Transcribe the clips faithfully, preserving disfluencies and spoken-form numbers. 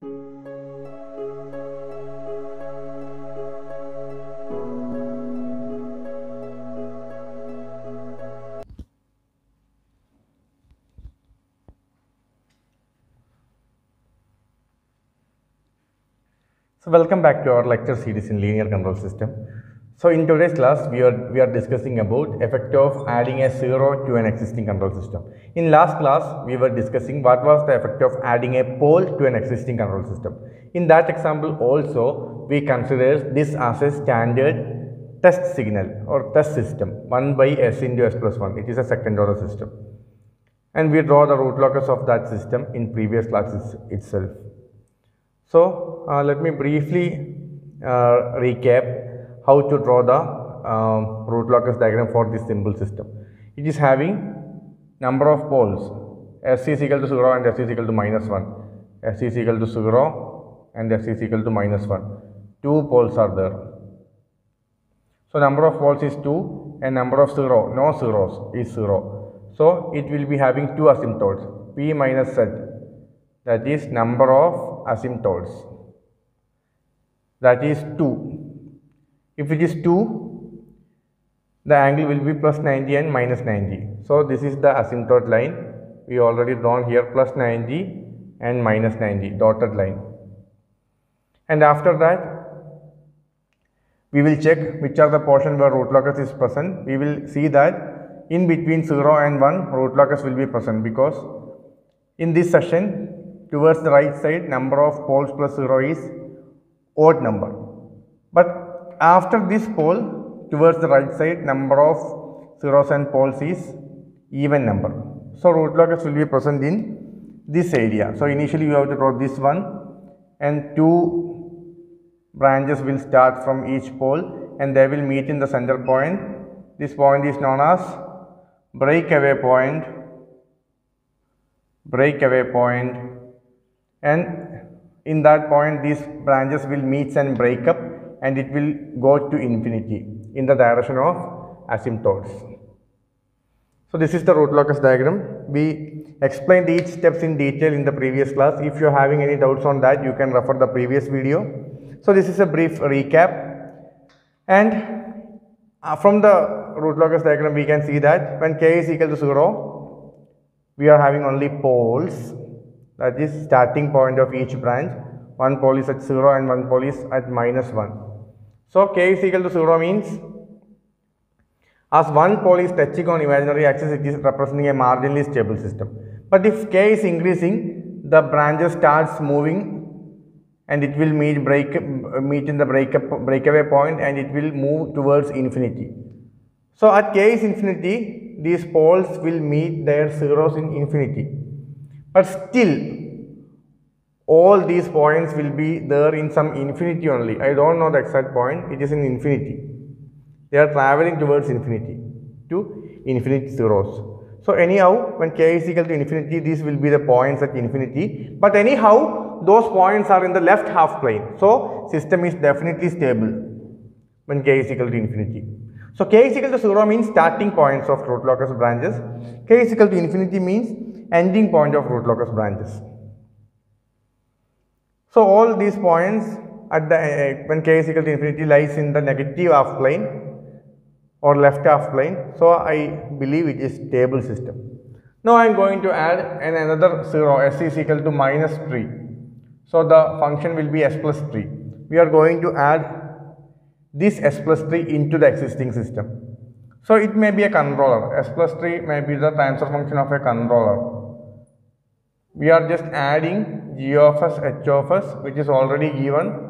So welcome back to our lecture series in linear control system. So in today's class we are we are discussing about effect of adding a zero to an existing control system. In last class we were discussing what was the effect of adding a pole to an existing control system. In that example also we consider this as a standard test signal or test system one by s into s plus one. It is a second order system and we draw the root locus of that system in previous classes itself. So uh, let me briefly uh, recap how to draw the um, root locus diagram for this simple system. It is having number of poles, s is equal to zero and s is equal to minus one, s is equal to zero and s is equal to minus one. Two poles are there. So number of poles is two and number of zero, no zeros, is zero. So it will be having two asymptotes, p minus z, that is number of asymptotes, that is two. If it is two, the angle will be plus ninety and minus ninety. So this is the asymptote line. We already drawn here plus ninety and minus ninety dotted line. And after that, we will check which are the portion where root locus is present. We will see that in between zero and one, root locus will be present because in this section, towards the right side, number of poles plus zero is odd number. But after this pole, towards the right side, number of zeros and poles is even number. So root locus will be present in this area. So initially you have to draw this one and two branches will start from each pole and they will meet in the center point. This point is known as breakaway point, breakaway point, and in that point these branches will meet and break up and it will go to infinity in the direction of asymptotes. So this is the root locus diagram. We explained each steps in detail in the previous class. If you are having any doubts on that, you can refer the previous video. So this is a brief recap, and uh, from the root locus diagram we can see that when k is equal to zero, we are having only poles, that is starting point of each branch. One pole is at zero and one pole is at minus one. So k is equal to zero means as one pole is touching on imaginary axis, it is representing a marginally stable system. But if k is increasing, the branches starts moving and it will meet break meet in the breakup breakaway point and it will move towards infinity. So at k is infinity, these poles will meet their zeros in infinity. But still, all these points will be there in some infinity only. I don't know the exact point, it is in infinity. They are traveling towards infinity to infinite zeros. So anyhow, when k is equal to infinity, these will be the points at infinity. But anyhow, those points are in the left half plane. So system is definitely stable when k is equal to infinity. So k is equal to zero means starting points of root locus branches. K is equal to infinity means ending point of root locus branches. So all these points at the uh, when k is equal to infinity lies in the negative half plane or left half plane. So I believe it is stable system. Now I am going to add an another zero, s is equal to minus three. So the function will be s plus three. We are going to add this s plus three into the existing system. So it may be a controller. S plus three may be the transfer function of a controller. We are just adding g of s, h of s, which is already given,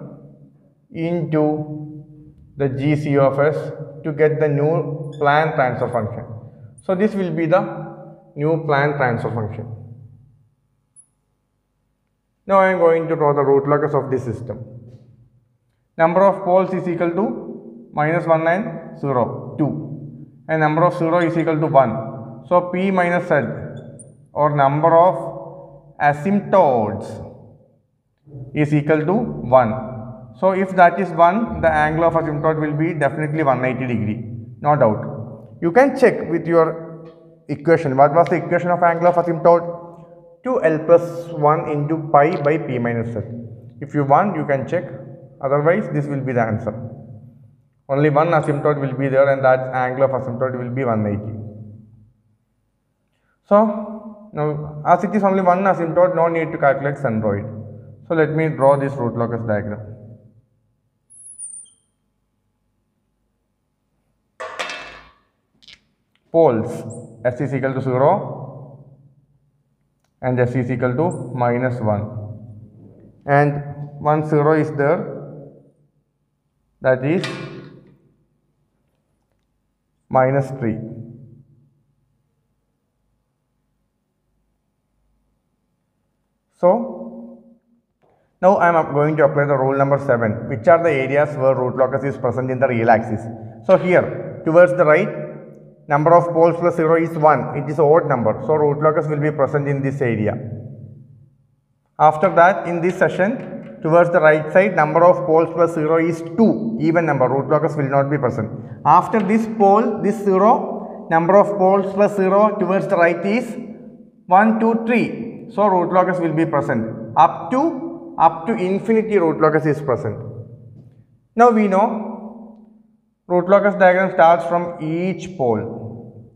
into the gc of s to get the new plan transfer function. So this will be the new plan transfer function. Now I am going to draw the root locus of this system. Number of poles is equal to minus one and zero, two, and number of zero is equal to one. So p minus z, or number of asymptotes, is equal to one. So if that is one, the angle of asymptote will be definitely one hundred eighty degree, no doubt. You can check with your equation. What was the equation of angle of asymptote? two L plus one into pi by p minus z. If you want, you can check. Otherwise, this will be the answer. Only one asymptote will be there, and that angle of asymptote will be one eighty. So, now as it is only one asymptote, no need to calculate centroid. So, let me draw this root locus diagram. Poles, S is equal to zero and S is equal to minus one, and one zero is there, that is minus three. So, now I am going to apply the rule number seven, which are the areas where root locus is present in the real axis. So, here towards the right, number of poles plus zero is one, it is an odd number. So, root locus will be present in this area. After that, in this session, towards the right side, number of poles plus zero is two, even number, root locus will not be present. After this pole, this zero, number of poles plus zero towards the right is one, two, three. So, root locus will be present. Up to, up to infinity root locus is present. Now, we know root locus diagram starts from each pole.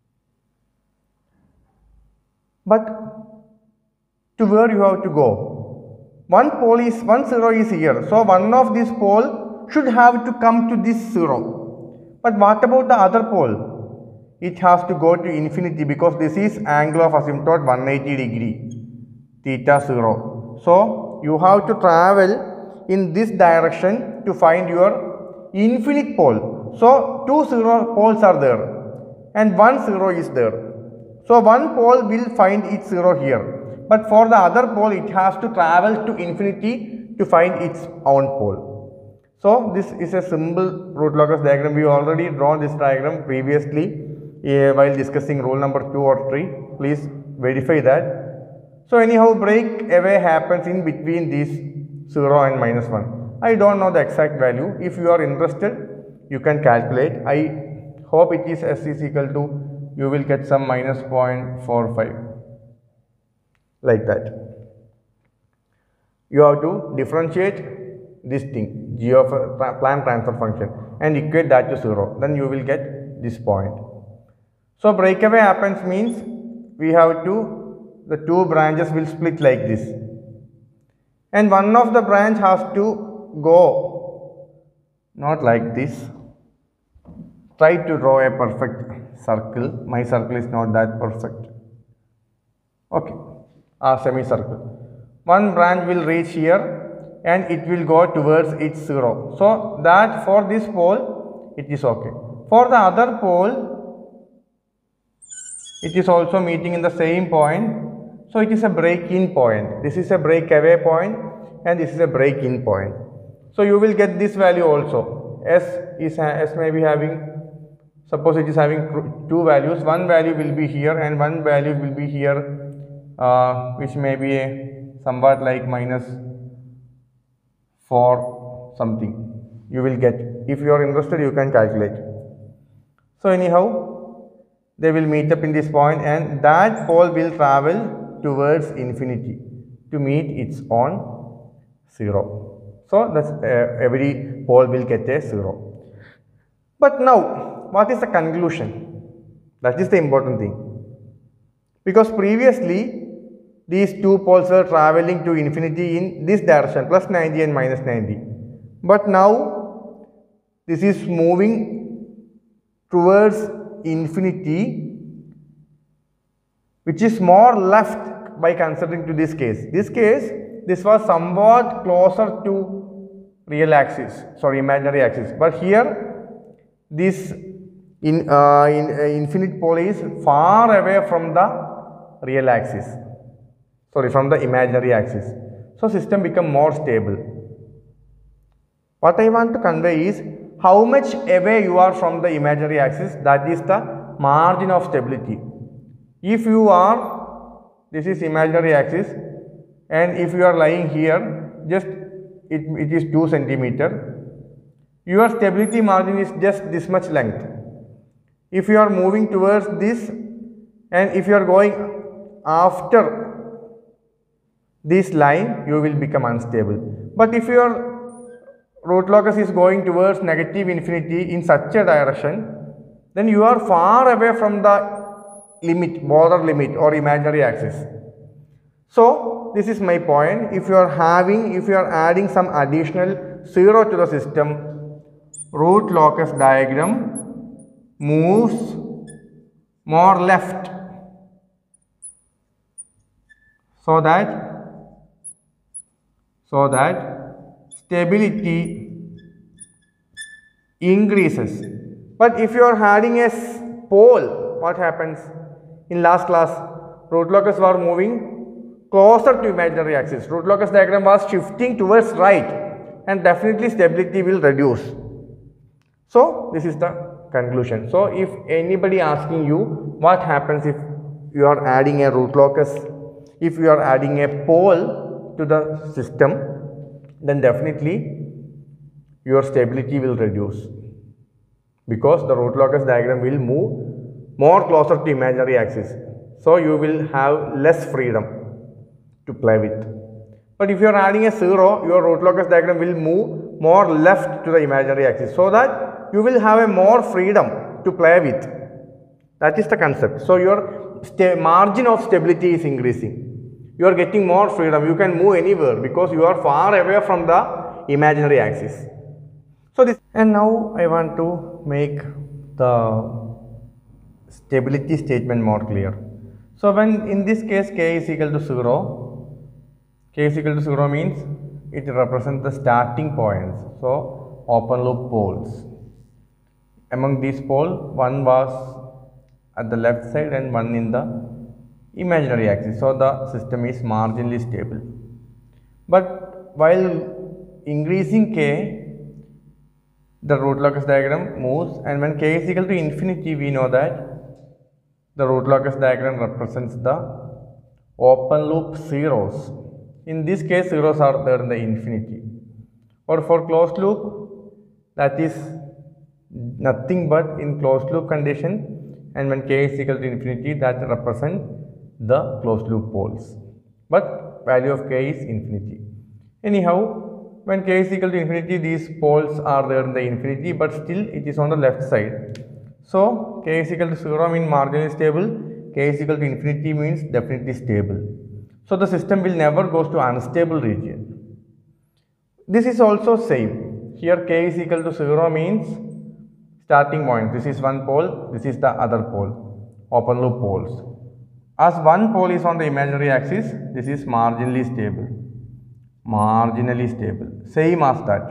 But to where you have to go? One pole is, one zero is here. So, one of this pole should have to come to this zero. But what about the other pole? It has to go to infinity because this is angle of asymptote one eighty degree, theta zero. So, you have to travel in this direction to find your infinite pole. So, two zero poles are there and one zero is there. So, one pole will find its zero here, but for the other pole it has to travel to infinity to find its own pole. So, this is a simple root locus diagram. We already drawn this diagram previously uh, while discussing rule number two or three. Please verify that. So, anyhow, break away happens in between these zero and minus one. I don't know the exact value. If you are interested, you can calculate. I hope it is S is equal to, you will get some minus zero point four five, like that. You have to differentiate this thing, g of a plan transfer function, and equate that to zero. Then you will get this point. So, breakaway happens means we have to, the two branches will split like this, and one of the branch has to go not like this. Try to draw a perfect circle. My circle is not that perfect. Okay, a semicircle. One branch will reach here and it will go towards its zero. So, that for this pole it is okay. For the other pole, it is also meeting in the same point. So, it is a break-in point. This is a breakaway point and this is a break-in point. So, you will get this value also. S is S may be having, suppose it is having two values. One value will be here and one value will be here, uh, which may be a, somewhat like minus four something. You will get. If you are interested, you can calculate. So, anyhow, they will meet up in this point and that pole will travel towards infinity to meet its own zero. So, that's, uh, every pole will get a zero. But now, what is the conclusion? That is the important thing. Because previously, these two poles were traveling to infinity in this direction, plus ninety and minus ninety. But now, this is moving towards infinity, which is more left by considering to this case. This case, this was somewhat closer to real axis, sorry, imaginary axis. But here, this in, uh, in uh, infinite pole is far away from the real axis, sorry, from the imaginary axis. So, system become more stable. What I want to convey is how much away you are from the imaginary axis, that is the margin of stability. If you are, this is imaginary axis, and if you are lying here, just it, it is two centimeter, your stability margin is just this much length. If you are moving towards this and if you are going after this line, you will become unstable. But if your root locus is going towards negative infinity in such a direction, then you are far away from the limit, border limit or imaginary axis. So this is my point. If you are having, if you are adding some additional zero to the system, root locus diagram moves more left, so that so that stability increases. But if you are adding a pole, what happens? In last class, root locus were moving closer to imaginary axis. Root locus diagram was shifting towards right, and definitely stability will reduce. So this is the conclusion. So if anybody asking you what happens if you are adding a root locus, if you are adding a pole to the system, then definitely your stability will reduce, because the root locus diagram will move more closer to imaginary axis. So you will have less freedom to play with. But if you are adding a zero, your root locus diagram will move more left to the imaginary axis, so that you will have a more freedom to play with. That is the concept. So your margin of stability is increasing. You are getting more freedom. You can move anywhere because you are far away from the imaginary axis. So this, and now I want to make the stability statement more clear. So when in this case k is equal to zero, k is equal to zero means it represents the starting points. So open loop poles. Among these poles, one was at the left side and one in the imaginary axis. So the system is marginally stable. But while increasing k, the root locus diagram moves, and when k is equal to infinity, we know that the root locus diagram represents the open loop zeros. In this case, zeros are there in the infinity. Or for closed loop, that is nothing but in closed loop condition, and when k is equal to infinity, that represents the closed loop poles. But value of k is infinity. Anyhow, when k is equal to infinity, these poles are there in the infinity, but still it is on the left side. So k is equal to zero means marginally stable, k is equal to infinity means definitely stable. So the system will never go to unstable region. This is also same. Here k is equal to zero means starting point. This is one pole, this is the other pole, open loop poles. As one pole is on the imaginary axis, this is marginally stable, marginally stable, same as that.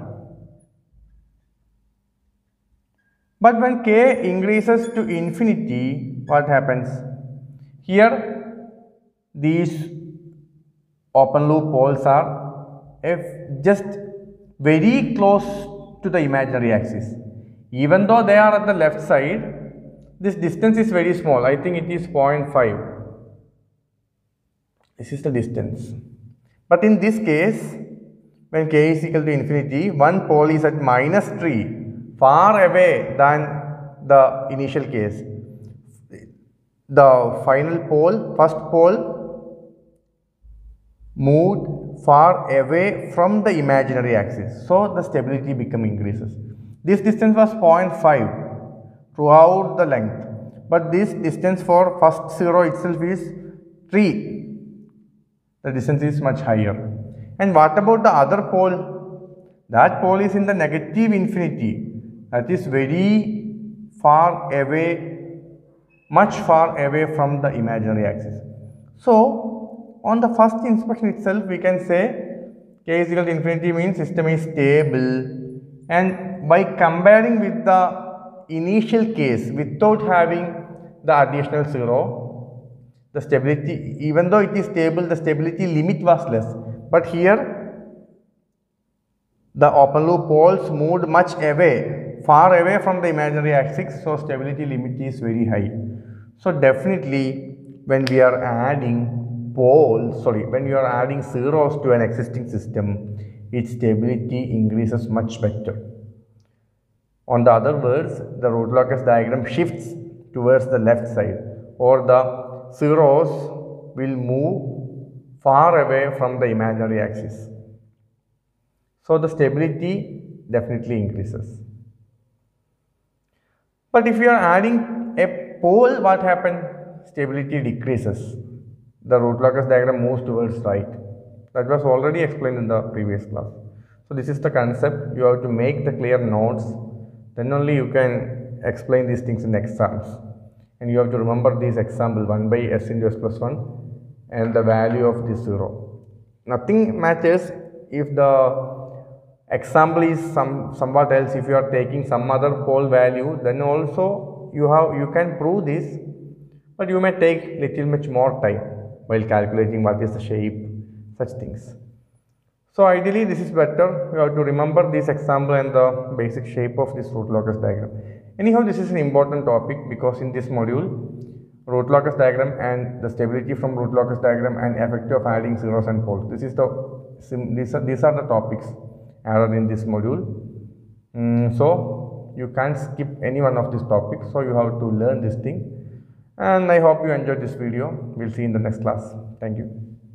But when k increases to infinity, what happens? Here, these open loop poles are if just very close to the imaginary axis. Even though they are at the left side, this distance is very small. I think it is zero point five. This is the distance. But in this case, when k is equal to infinity, one pole is at minus three, far away than the initial case. The final pole, first pole, moved far away from the imaginary axis. So the stability become increases. This distance was zero point five throughout the length. But this distance for first zero itself is three. The distance is much higher. And what about the other pole? That pole is in the negative infinity. That is very far away, much far away from the imaginary axis. So, on the first inspection itself, we can say k is equal to infinity means system is stable. And by comparing with the initial case, without having the additional zero, the stability, even though it is stable, the stability limit was less. But here, the open loop poles moved much away, far away from the imaginary axis, so stability limit is very high. So definitely, when we are adding poles, sorry, when we are adding zeros to an existing system, its stability increases much better. On the other words, the root locus diagram shifts towards the left side, or the zeros will move far away from the imaginary axis. So the stability definitely increases. But if you are adding a pole, what happens? Stability decreases. The root locus diagram moves towards right. That was already explained in the previous class. So this is the concept. You have to make the clear notes. Then only you can explain these things in exams. And you have to remember this example one by s into s plus one and the value of this zero. Nothing matters if the example is some somewhat else. If you are taking some other pole value, then also you have you can prove this, but you may take little much more time while calculating what is the shape, such things. So ideally this is better. You have to remember this example and the basic shape of this root locus diagram. Anyhow, this is an important topic because in this module, root locus diagram and the stability from root locus diagram and effect of adding zeros and poles. This is the these are, these are the topics added in this module. Mm, so you can't skip any one of these topics. So you have to learn this thing. And I hope you enjoyed this video. We'll see you in the next class. Thank you.